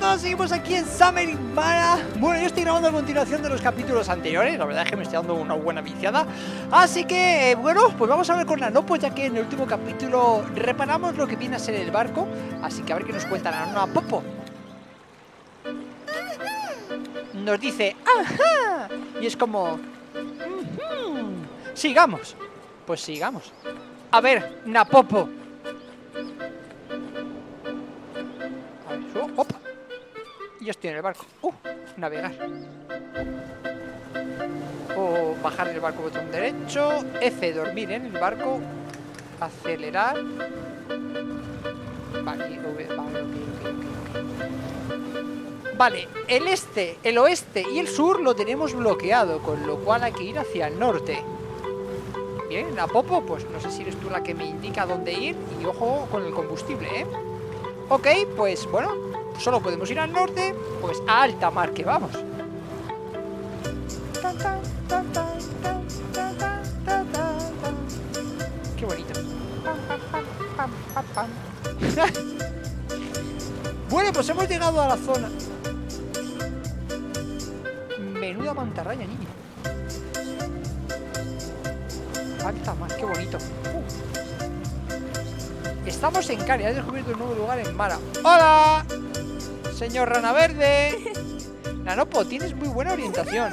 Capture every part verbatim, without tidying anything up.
todos, seguimos aquí en Summer in Mara. Bueno, yo estoy grabando a continuación de los capítulos anteriores. La verdad es que me estoy dando una buena viciada. Así que, bueno, pues vamos a ver con Nanopo, ya que en el último capítulo reparamos lo que viene a ser el barco. Así que a ver qué nos cuenta Nanopo. Nos dice, ¡ajá! Y es como, uh-huh. Sigamos. Pues sigamos. A ver, Napopo. A ver, subo, opa. Y yo estoy en el barco. Uh, navegar. O bajar del barco, botón derecho. F, dormir en el barco. Acelerar. Vale, vale, vale, vale, el este, el oeste y el sur lo tenemos bloqueado, con lo cual hay que ir hacia el norte. Bien, Napopo, pues no sé si eres tú la que me indica dónde ir. Y ojo con el combustible, ¿eh? Ok, pues bueno, solo podemos ir al norte, pues a alta mar que vamos. Qué bonito. Bueno, pues hemos llegado a la zona. Menuda mantarraya, niño. Alta mar, qué bonito. uh. Estamos en Cari, has descubierto un nuevo lugar en Mara. ¡Hola! Señor Rana Verde. Nanopo, tienes muy buena orientación.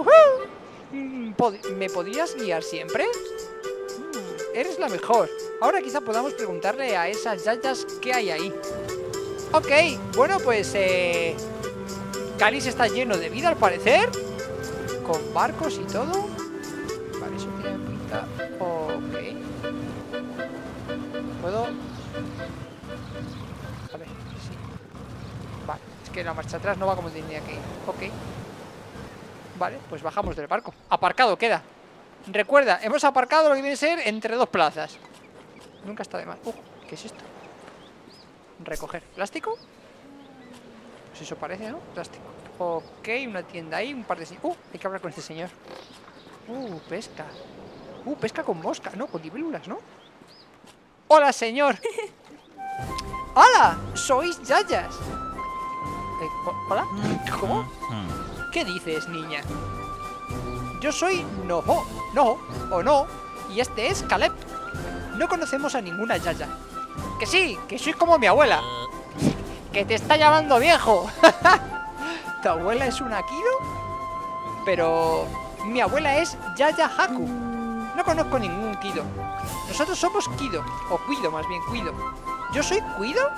¿Me podrías guiar siempre? Eres la mejor. Ahora quizá podamos preguntarle a esas yayas qué hay ahí. Ok, bueno, pues eh... Calis está lleno de vida al parecer, con barcos y todo. Vale, eso tiene pinta. Ok. ¿Puedo? A ver, sí. Vale, es que la marcha atrás no va como tenía que ir. Ok. Vale, pues bajamos del barco. Aparcado queda. Recuerda, hemos aparcado lo que viene a ser entre dos plazas. Nunca está de más. Uh, ¿qué es esto? Recoger. ¿Plástico? Pues eso parece, ¿no? Plástico. Ok, una tienda ahí, un par de... Uh, hay que hablar con este señor. Uh, pesca. Uh, pesca con mosca. No, con libélulas, ¿no? ¡Hola, señor! ¡Hola! ¡Sois yayas! Eh, ¿Hola? ¿Cómo? ¿Qué dices, niña? Yo soy Noho, no, o no, y este es Caleb. No conocemos a ninguna yaya. Que sí, que soy como mi abuela. Que te está llamando viejo. ¿Tu abuela es una Kido? Pero mi abuela es Yaya Haku. No conozco ningún Kido. Nosotros somos Kido, o Cuido más bien, Cuido. ¿Yo soy Cuido?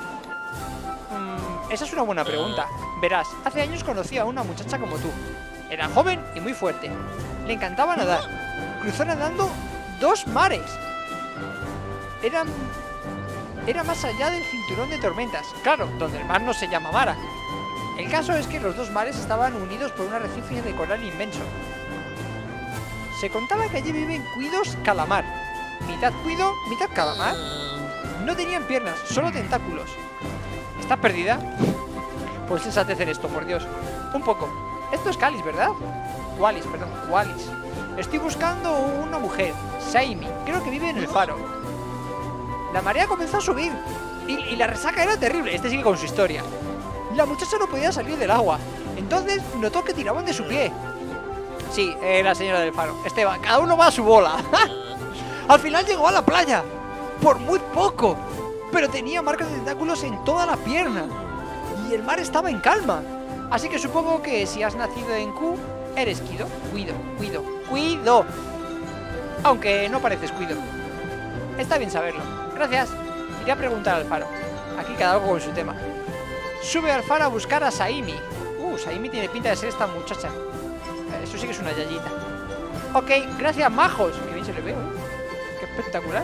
Mm, esa es una buena pregunta. Verás, hace años conocí a una muchacha como tú. Era joven y muy fuerte. Le encantaba nadar. Cruzó nadando dos mares. Eran... Era más allá del cinturón de tormentas. Claro, donde el mar no se llama Mara. El caso es que los dos mares estaban unidos por un arrecife de coral inmenso. Se contaba que allí viven cuidos calamar. Mitad cuido, mitad calamar. No tenían piernas, solo tentáculos. ¿Estás perdida? Pues sensatez en esto, por Dios. Un poco. Esto es Calis, ¿verdad? Wallis, perdón, Wallis. Estoy buscando una mujer, Saimi. Creo que vive en el faro. La marea comenzó a subir y, y la resaca era terrible. Este sigue con su historia. La muchacha no podía salir del agua. Entonces notó que tiraban de su pie. Sí, eh, la señora del faro. Esteban, cada uno va a su bola. Al final llegó a la playa. Por muy poco. Pero tenía marcas de tentáculos en toda la pierna. Y el mar estaba en calma. Así que supongo que si has nacido en Q, eres Kido. Cuido, cuido, cuido. Aunque no pareces cuido. Está bien saberlo. Gracias. Iré a preguntar al faro. Aquí cada uno con su tema. Sube al faro a buscar a Saimi. Uh, Saimi tiene pinta de ser esta muchacha. Eso sí que es una yayita. Ok, gracias, majos. Qué bien se le ve, ¿eh? Qué espectacular.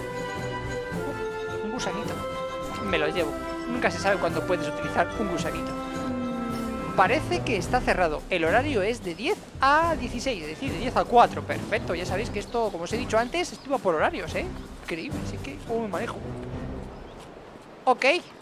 Uh, un gusanito. Me lo llevo. Nunca se sabe cuándo puedes utilizar un gusanito. Parece que está cerrado. El horario es de diez a dieciséis, es decir, de diez a cuatro. Perfecto, ya sabéis que esto, como os he dicho antes, estuvo por horarios, ¿eh? Increíble, así que cómo me manejo. Ok.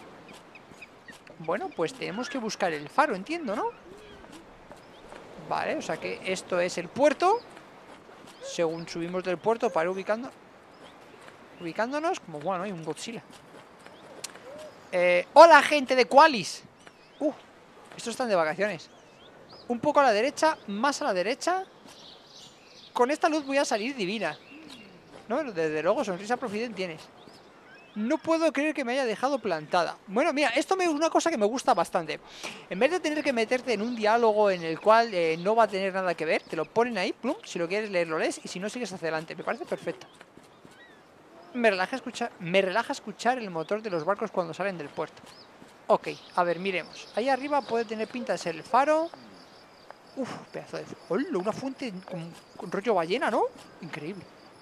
Bueno, pues tenemos que buscar el faro, entiendo, ¿no? Vale, o sea que esto es el puerto. Según subimos del puerto para ir ubicando Ubicándonos, como bueno, hay un Godzilla. eh, Hola, gente de Qualis. Uh, Estos están de vacaciones. Un poco a la derecha, más a la derecha. Con esta luz voy a salir divina. No, desde luego, sonrisa profident tienes. No puedo creer que me haya dejado plantada. Bueno, mira, esto es una cosa que me gusta bastante. En vez de tener que meterte en un diálogo en el cual eh, no va a tener nada que ver, te lo ponen ahí, plum, si lo quieres leer lo lees y si no sigues hacia adelante. Me parece perfecto. Me relaja escuchar, me relaja escuchar el motor de los barcos cuando salen del puerto. Ok, a ver, miremos. Ahí arriba puede tener pinta de ser el faro. Uf, pedazo de... ¡Hola! Una fuente con, con rollo ballena, ¿no? Increíble.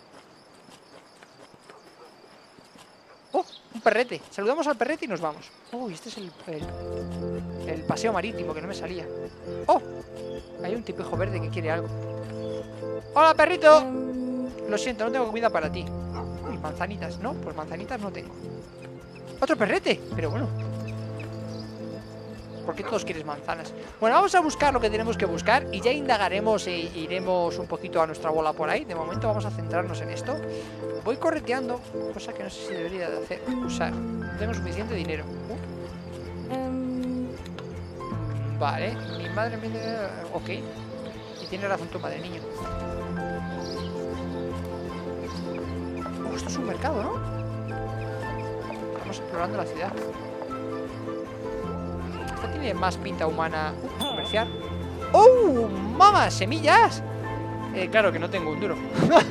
¡Oh! Un perrete. Saludamos al perrete y nos vamos. Uy, este es el, el, el paseo marítimo, que no me salía. ¡Oh! Hay un tipejo verde que quiere algo. ¡Hola, perrito! Lo siento, no tengo comida para ti. Uy, manzanitas, ¿no? Pues manzanitas no tengo. ¡Otro perrete! Pero bueno, ¿por qué todos quieres manzanas? Bueno, vamos a buscar lo que tenemos que buscar y ya indagaremos e iremos un poquito a nuestra bola por ahí. De momento vamos a centrarnos en esto. Voy correteando, cosa que no sé si debería de hacer. Usar. No tengo suficiente dinero. Uh. Um. Vale. Mi madre me... Ok. Y tiene razón tu madre, niño. Oh, esto es un mercado, ¿no? Estamos explorando la ciudad. Esta tiene más pinta humana. Uh, comercial. ¡Oh! ¡Mamá! ¡Semillas! Eh, claro que no tengo un duro.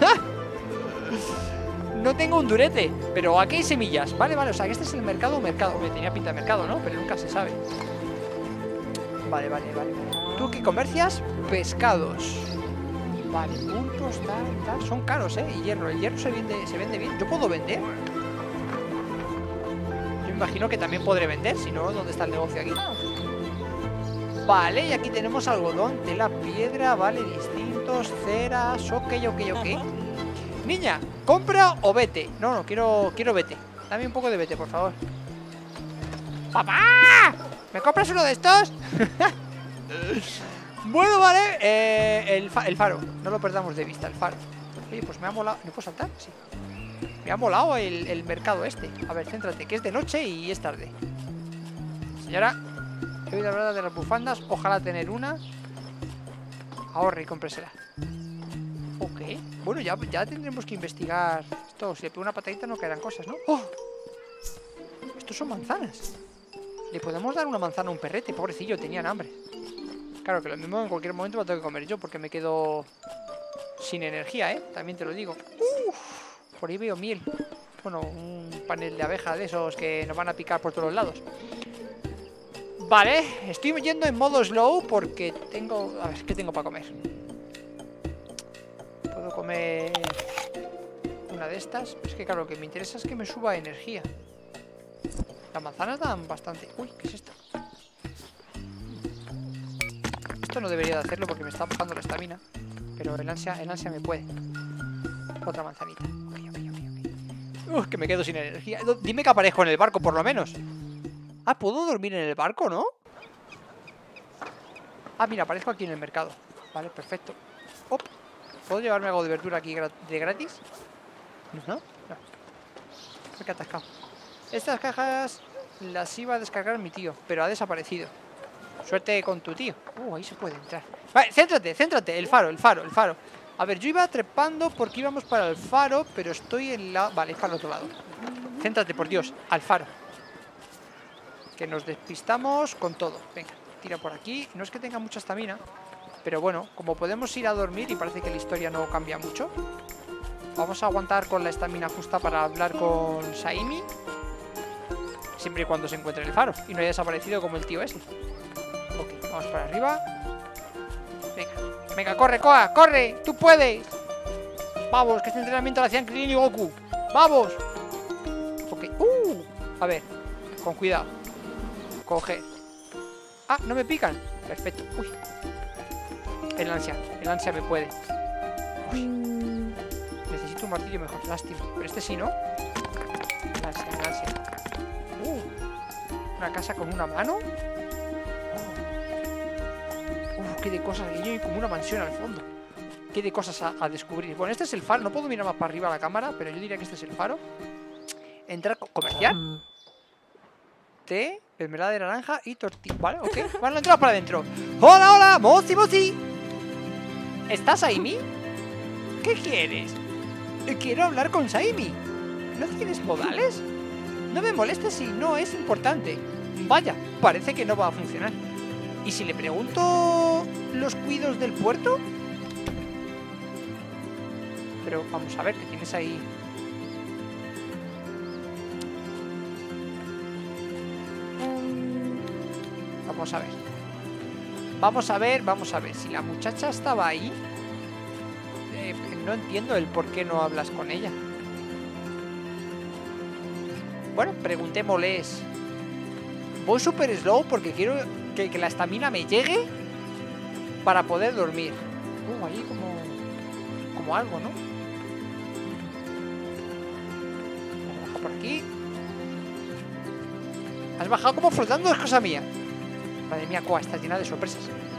No tengo un durete, pero aquí hay semillas. Vale, vale, o sea que este es el mercado mercado. Me tenía pinta de mercado, ¿no? Pero nunca se sabe. Vale, vale, vale. ¿Tú qué comercias? Pescados. Vale, puntos, tal, tal. Son caros, ¿eh? Y hierro. El hierro se vende, se vende bien. ¿Yo puedo vender? Yo imagino que también podré vender. Si no, ¿dónde está el negocio aquí? Vale, y aquí tenemos algodón, tela, piedra. Vale, distintos, ceras. Ok, ok, ok. Niña, ¿compra o vete? No, no, quiero, quiero vete. Dame un poco de vete, por favor. ¡Papá! ¿Me compras uno de estos? Bueno, vale. eh, el, fa el faro. No lo perdamos de vista, el faro. Oye, pues me ha molado. ¿Me puedo saltar? Sí. Me ha molado el, el mercado este. A ver, céntrate, que es de noche y es tarde. Señora, he oído hablar de las bufandas. Ojalá tener una. Ahorre y cómpresela. Ok. Bueno, ya, ya tendremos que investigar esto. Si le pego una patadita no caerán cosas, ¿no? ¡Oh! Estos son manzanas. Le podemos dar una manzana a un perrete. Pobrecillo, tenían hambre. Claro que lo mismo en cualquier momento lo tengo que comer yo porque me quedo sin energía, ¿eh? También te lo digo. Uf, por ahí veo miel. Bueno, un panel de abeja de esos que nos van a picar por todos los lados. Vale, estoy yendo en modo slow porque tengo... A ver, ¿qué tengo para comer? Puedo comer una de estas. Es que claro, lo que me interesa es que me suba energía. Las manzanas dan bastante. Uy, ¿qué es esto? Esto no debería de hacerlo porque me está bajando la estamina. Pero el ansia, el ansia me puede. Otra manzanita. Ok, ok, ok, ok. Uf, que me quedo sin energía. Dime que aparezco en el barco por lo menos. Ah, ¿puedo dormir en el barco, no? Ah, mira, aparezco aquí en el mercado. Vale, perfecto. Op. ¿Puedo llevarme algo de verdura aquí de gratis? ¿No? No. Me he atascado. Estas cajas las iba a descargar mi tío, pero ha desaparecido. Suerte con tu tío. Uh, ahí se puede entrar. Vale, céntrate, céntrate. El faro, el faro, el faro. A ver, yo iba trepando porque íbamos para el faro, pero estoy en la... Vale, es para el otro lado. Céntrate, por Dios, al faro. Que nos despistamos con todo. Venga, tira por aquí. No es que tenga mucha estamina, pero bueno, como podemos ir a dormir y parece que la historia no cambia mucho, vamos a aguantar con la estamina justa para hablar con Saimi. Siempre y cuando se encuentre en el faro y no haya desaparecido como el tío ese. Ok, vamos para arriba. Venga, venga, corre, Koa, corre, tú puedes. Vamos, que este entrenamiento lo hacían Krillin y Goku. Vamos. Ok, uh, a ver, con cuidado. Coger. Ah, no me pican. Perfecto. Uy. El ansia, el ansia me puede. Uy. Necesito un martillo mejor, lástima. Pero este sí, ¿no? El ansia, el ansia. Uh, una casa con una mano. Uh, qué de cosas. Y hay como una mansión al fondo. Qué de cosas a, a descubrir. Bueno, este es el faro. No puedo mirar más para arriba a la cámara, pero yo diría que este es el faro. Entrar comercial. T. Mermelada de naranja y tortilla. Vale, ok. Bueno, entramos para adentro. ¡Hola, hola! ¡Mozi, mozi! ¿Estás Saimi? ¿Qué quieres? Quiero hablar con Saimi. ¿No tienes modales? No me molestes si no es importante. Vaya, parece que no va a funcionar. ¿Y si le pregunto los cuidos del puerto? Pero vamos a ver, ¿qué tienes ahí? Vamos a ver. Vamos a ver, vamos a ver. Si la muchacha estaba ahí, eh, no entiendo el por qué no hablas con ella. Bueno, preguntémosles. Voy super slow porque quiero que, que la estamina me llegue para poder dormir. Uh, ahí como... como algo, ¿no? Bajo por aquí. Has bajado como flotando, es cosa mía. Madre mía, cuá, está llena de sorpresas.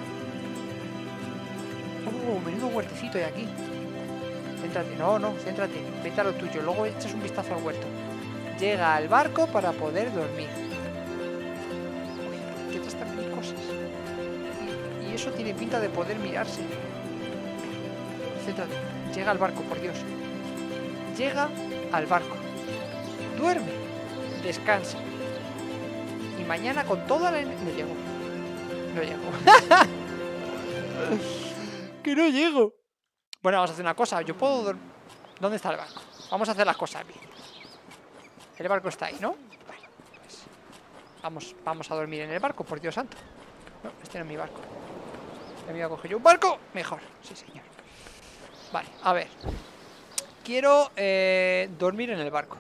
Oh, menudo huertecito hay aquí. Céntrate, no, no, céntrate. Vete a lo tuyo, luego echas un vistazo al huerto. Llega al barco para poder dormir. Uy, ¿qué otras también cosas? Y, y eso tiene pinta de poder mirarse. Céntrate, llega al barco, por Dios. Llega al barco. Duerme, descansa. Y mañana con toda la... No llego. No llego. Que no llego. Bueno, vamos a hacer una cosa. Yo puedo... dormir. ¿Dónde está el barco? Vamos a hacer las cosas bien. El barco está ahí, ¿no? Vale, pues vamos, vamos a dormir en el barco, por Dios santo. No, este no es mi barco. Me voy a coger yo un barco. Mejor, sí señor. Vale, a ver. Quiero eh, dormir en el barco.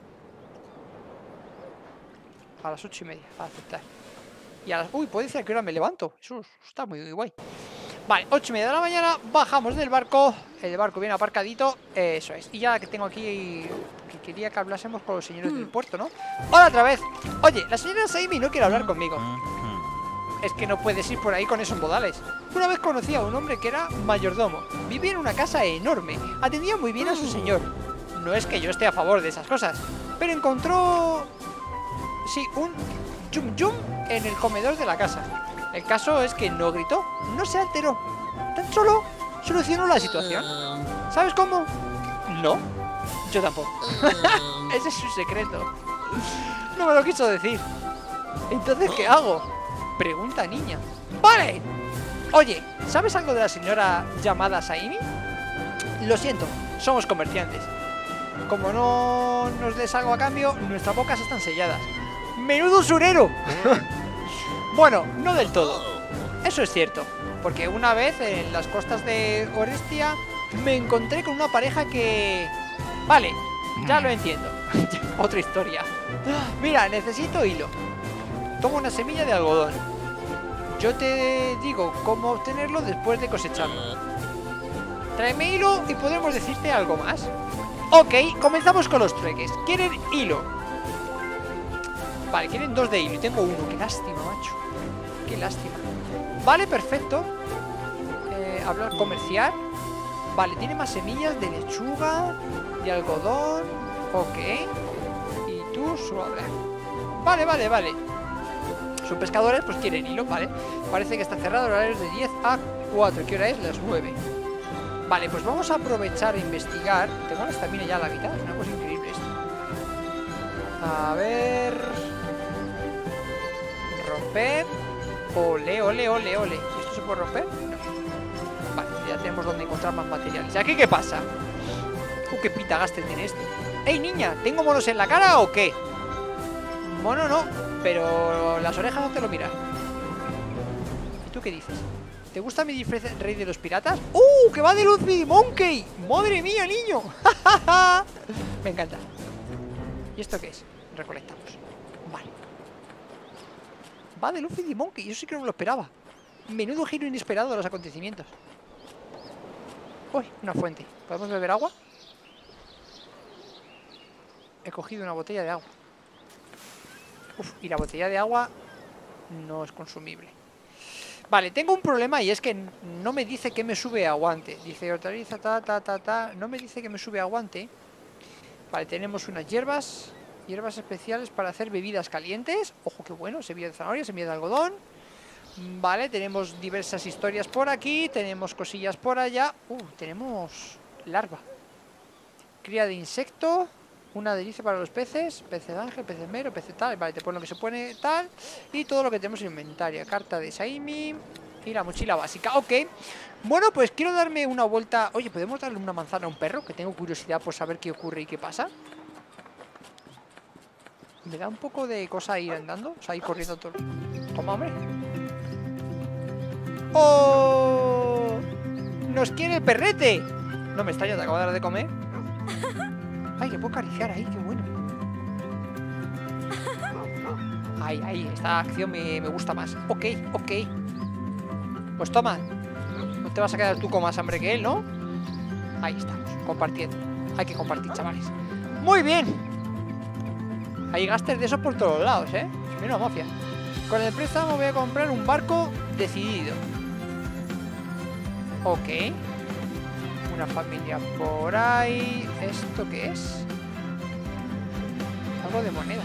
A las ocho y media, a aceptar. Y a las... Uy, puede decir a qué hora me levanto. Eso está muy guay. Vale, ocho y media de la mañana. Bajamos del barco. El barco viene aparcadito. Eso es. Y ya que tengo aquí... Que quería que hablásemos con los señores del puerto, ¿no? Hola otra vez. Oye, la señora Saimi no quiere hablar conmigo. Es que no puedes ir por ahí con esos modales. Una vez conocí a un hombre que era mayordomo. Vivía en una casa enorme. Atendía muy bien a su señor. No es que yo esté a favor de esas cosas, pero encontró... Sí, un yum yum en el comedor de la casa. El caso es que no gritó, no se alteró. Tan solo solucionó la situación. ¿Sabes cómo? No, yo tampoco. Ese es su secreto. No me lo quiso decir. Entonces, ¿qué hago? Pregunta niña. ¡Vale! Oye, ¿sabes algo de la señora llamada Saimi? Lo siento, somos comerciantes. Como no nos des algo a cambio, nuestras bocas están selladas. ¡Menudo usurero! Bueno, no del todo. Eso es cierto, porque una vez en las costas de Orestia me encontré con una pareja que... Vale, ya lo entiendo. Otra historia. Mira, necesito hilo. Toma una semilla de algodón. Yo te digo cómo obtenerlo después de cosecharlo. Tráeme hilo y podremos decirte algo más. Ok, comenzamos con los trueques. ¿Quieren hilo? Vale, quieren dos de hilo y tengo uno. Qué lástima, macho. Qué lástima. Vale, perfecto. eh, Hablar, comerciar. Vale, tiene más semillas de lechuga, de algodón. Ok. Y tú solo hablar. Vale, vale, vale. Son pescadores, pues quieren hilo, vale. Parece que está cerrado, horarios de diez a cuatro. ¿Qué hora es? Las nueve. Vale, pues vamos a aprovechar e investigar. Tengo la estamina ya a la mitad, es una cosa increíble esto. A ver... Romper. Ole, ole, ole, ole. ¿Esto se puede romper? No. Vale, ya tenemos donde encontrar más materiales. ¿Y aquí qué pasa? Uh, qué pita gastes tiene esto. ¡Ey, niña! ¿Tengo monos en la cara o qué? Mono no, pero las orejas no te lo miran. ¿Y tú qué dices? ¿Te gusta mi disfraz rey de los piratas? ¡Uh! ¡Que va de Luffy Monkey! ¡Madre mía, niño! Me encanta. ¿Y esto qué es? Recolectamos. Vale. Va de Luffy Monkey. Yo sí que no me lo esperaba. Menudo giro inesperado de los acontecimientos. Uy, una fuente. ¿Podemos beber agua? He cogido una botella de agua. Uf, y la botella de agua no es consumible. Vale, tengo un problema y es que no me dice que me sube aguante. Dice hortaliza, ta, ta, ta, ta. No me dice que me sube aguante. Vale, tenemos unas hierbas. Hierbas especiales para hacer bebidas calientes. Ojo, qué bueno. Semilla de zanahoria, semilla de algodón. Vale, tenemos diversas historias por aquí. Tenemos cosillas por allá. Uh, tenemos larva. Cría de insecto. Una delicia para los peces. Pez de ángel, pez de mero, pez de tal. Vale, te pone lo que se pone tal. Y todo lo que tenemos en inventario. Carta de Saimi. Y la mochila básica. Ok. Bueno, pues quiero darme una vuelta. Oye, ¿podemos darle una manzana a un perro? Que tengo curiosidad por saber qué ocurre y qué pasa. Me da un poco de cosa ir andando. O sea, ir corriendo todo. Toma, hombre. ¡Oh! ¡Nos quiere el perrete! No me extraña, te acabo de dar de comer. Ay, le puedo acariciar ahí, qué bueno. Ay, ahí, esta acción me, me gusta más. Ok, ok. Pues toma. No te vas a quedar tú con más hambre que él, ¿no? Ahí estamos, compartiendo. Hay que compartir, chavales. Muy bien. Hay gastos de esos por todos lados, ¿eh? Menos mafia. Con el préstamo voy a comprar un barco decidido. Ok. Una familia por ahí. ¿Esto qué es? Algo de monedas.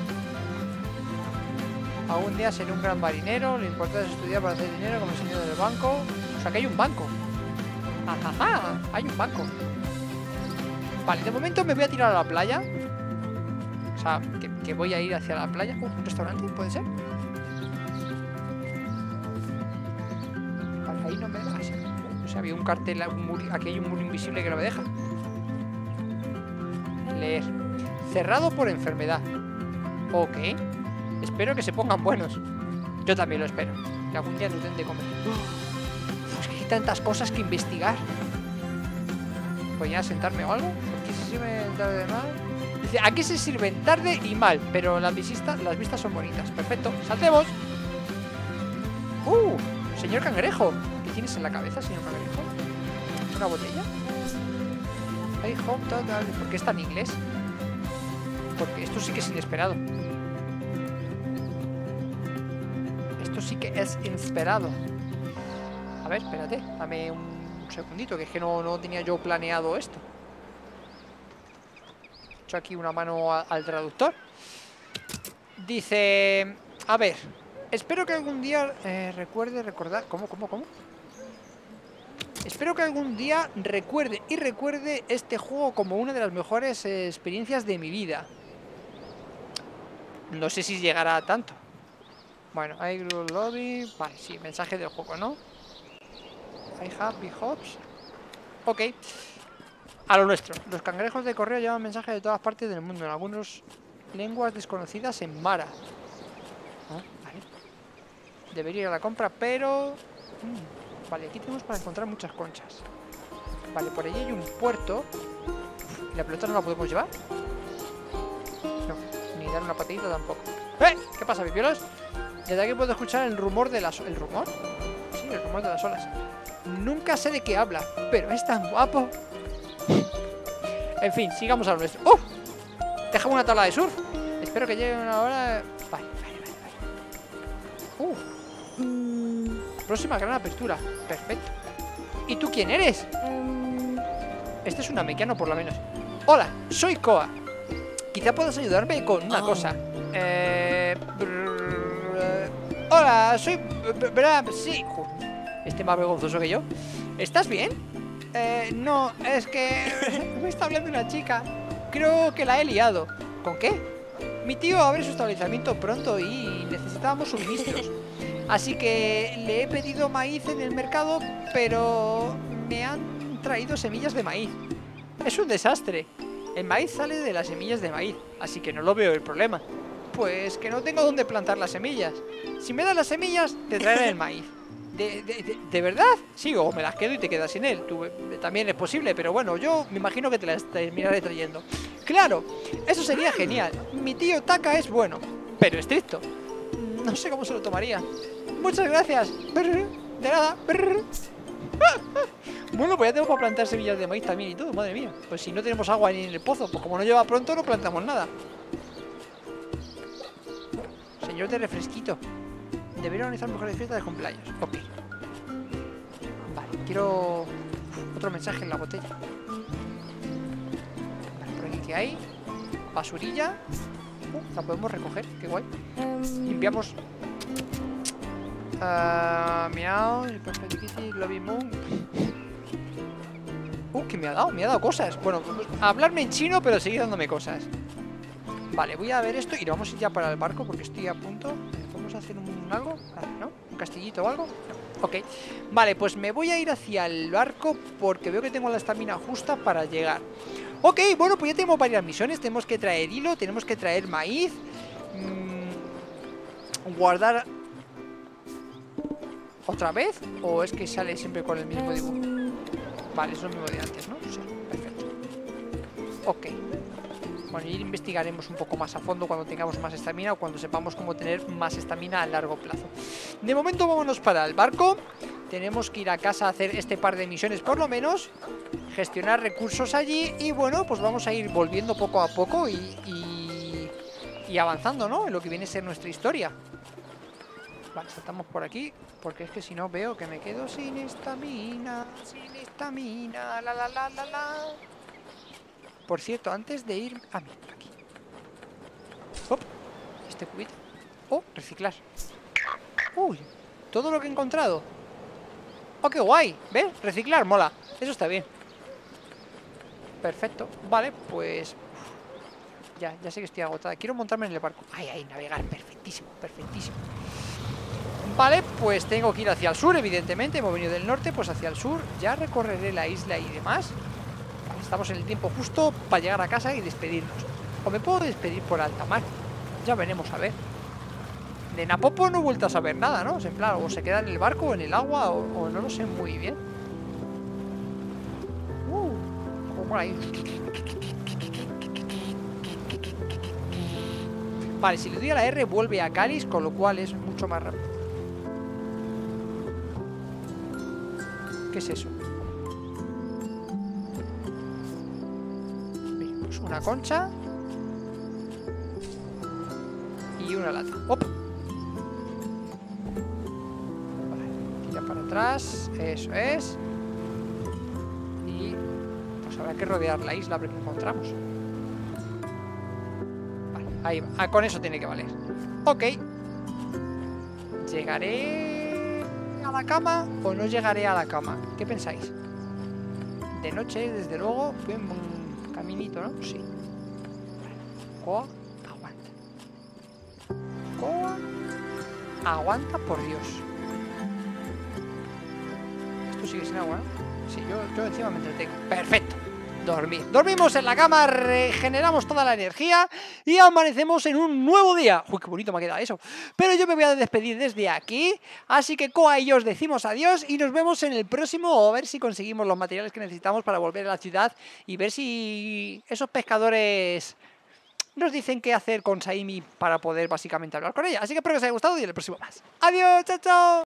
Algún día seré un gran marinero. Lo importante es estudiar para hacer dinero como el señor del banco. O sea que hay un banco. Ajaja, hay un banco. Vale, de momento me voy a tirar a la playa. O sea, que, que voy a ir hacia la playa. Uh, ¿un restaurante? ¿Puede ser? Vale, ahí no me deja. O sea, había un cartel, un muro, aquí hay un muro invisible que no me deja. Leer. Cerrado por enfermedad. Ok. Espero que se pongan buenos. Yo también lo espero. Que algún día nos den de comer. Pues que hay tantas cosas que investigar. ¿Voy a sentarme o algo? Aquí se sirve tarde de mal. Dice, aquí se sirven tarde y mal, pero las visitas, las vistas son bonitas. Perfecto, saltemos. Uh, señor cangrejo. ¿Qué tienes en la cabeza, señor cangrejo? ¿Una botella? Hey, home total. ¿Por qué está en inglés? Porque esto sí que es inesperado. Esto sí que es inesperado. A ver, espérate, dame un segundito, que es que no, no tenía yo planeado esto. He hecho aquí una mano a, al traductor. Dice... A ver, espero que algún día eh, recuerde recordar... ¿Cómo, cómo, cómo? Espero que algún día recuerde y recuerde este juego como una de las mejores eh, experiencias de mi vida. No sé si llegará a tanto. Bueno, I grew lobby... Vale, sí, mensaje del juego, ¿no? I have big hopes. Ok. A lo nuestro. Los cangrejos de correo llevan mensajes de todas partes del mundo. En algunas lenguas desconocidas en Mara. Ah, vale. Debería ir a la compra, pero... Mm, vale, aquí tenemos para encontrar muchas conchas. Vale, por allí hay un puerto. ¿Y la pelota no la podemos llevar? No, ni dar una patadita tampoco. ¡Eh! ¿Qué pasa, pipiolos? Desde aquí puedo escuchar el rumor de las... ¿El rumor? Sí, el rumor de las olas. Nunca sé de qué habla, pero es tan guapo. En fin, sigamos a lo nuestro. ¡Uh! Déjame una tabla de surf. Espero que llegue una hora. Vale, vale, vale, vale. ¡Uh! Mm. Próxima gran apertura. Perfecto. ¿Y tú quién eres? Um... Este es un americano, por lo menos. Hola, soy Koa. Quizá puedas ayudarme con una oh. cosa. Eh... Brrr... Hola, soy... Brrr... Sí. Este más vergonzoso que yo. ¿Estás bien? Eh, no, es que me está hablando una chica. Creo que la he liado. ¿Con qué? Mi tío abre su establecimiento pronto y necesitábamos suministros. Así que le he pedido maíz en el mercado, pero me han traído semillas de maíz. Es un desastre. El maíz sale de las semillas de maíz, así que no lo veo el problema. Pues que no tengo dónde plantar las semillas. Si me das las semillas, te traeré el maíz. ¿De, de, de, ¿De verdad? Sí, o me las quedo y te quedas sin él. Tú, también es posible, pero bueno, yo me imagino que te las terminaré trayendo. ¡Claro! Eso sería genial. Mi tío Taka es bueno, pero estricto. No sé cómo se lo tomaría. Muchas gracias. De nada. Bueno, pues ya tengo para plantar semillas de maíz también y todo, madre mía. Pues si no tenemos agua ni en el pozo, pues como no lleva pronto, no plantamos nada. Señor de refresquito. Debería organizar mejores fiestas de cumpleaños. Ok. Vale, quiero otro mensaje en la botella. Vale, por aquí que hay basurilla. Uh, la podemos recoger, qué guay. Limpiamos. Uh, miau, Perfect Kitty, Lobby Moon. Uh, que me ha dado, me ha dado cosas. Bueno, pues, hablarme en chino, pero seguir dándome cosas. Vale, voy a ver esto y nos vamos a ir ya para el barco porque estoy a punto. ¿Podemos hacer un algo? ¿No? ¿Un castillito o algo? No. Ok. Vale, pues me voy a ir hacia el barco porque veo que tengo la estamina justa para llegar. Ok, bueno, pues ya tenemos varias misiones. Tenemos que traer hilo, tenemos que traer maíz. Mmm, guardar... ¿Otra vez? ¿O es que sale siempre con el mismo dibujo? Vale, es lo mismo de antes, ¿no? Sí, perfecto. Ok. Bueno, y investigaremos un poco más a fondo cuando tengamos más estamina o cuando sepamos cómo tener más estamina a largo plazo. De momento vámonos para el barco. Tenemos que ir a casa a hacer este par de misiones por lo menos. Gestionar recursos allí. Y bueno, pues vamos a ir volviendo poco a poco y, y, y avanzando, ¿no? En lo que viene a ser nuestra historia. Vale, saltamos por aquí. Porque es que si no veo que me quedo sin estamina. Sin estamina. La la la la la. Por cierto, antes de ir... Ah, mira, por aquí. Hop, este cubito. Oh, reciclar. Uy, todo lo que he encontrado. Oh, qué guay. ¿Ves? Reciclar, mola. Eso está bien. Perfecto. Vale, pues... Ya, ya sé que estoy agotada. Quiero montarme en el barco. Ay, ay, navegar. Perfectísimo, perfectísimo. Vale, pues tengo que ir hacia el sur, evidentemente. Hemos venido del norte, pues hacia el sur. Ya recorreré la isla y demás. Estamos en el tiempo justo para llegar a casa y despedirnos. O me puedo despedir por alta mar. Ya veremos, a ver. De Napopo no he vuelto a saber nada, ¿no? O sea, en plan, o se queda en el barco o en el agua o, o no lo sé muy bien. Uh, como ahí. Vale, si le doy a la R vuelve a Cáliz, con lo cual es mucho más rápido. ¿Qué es eso? Una concha y una lata. ¡Op! Vale, tira para atrás. Eso es. Y pues habrá que rodear la isla a ver qué encontramos. Vale, ahí va. Ah, con eso tiene que valer. Ok. ¿Llegaré a la cama o no llegaré a la cama? ¿Qué pensáis? De noche, desde luego. Caminito, ¿no? Sí. Coa, aguanta. Coa, aguanta, por Dios. Esto sigue sin agua, ¿no? Sí, yo, yo encima me entretengo. Perfecto. Dormir. Dormimos en la cama, regeneramos toda la energía y amanecemos en un nuevo día. Uy, qué bonito me ha quedado eso. Pero yo me voy a despedir desde aquí. Así que Coa y yo os decimos adiós y nos vemos en el próximo. A ver si conseguimos los materiales que necesitamos para volver a la ciudad y ver si esos pescadores nos dicen qué hacer con Saimi para poder básicamente hablar con ella. Así que espero que os haya gustado y en el próximo más. Adiós, chao, chao.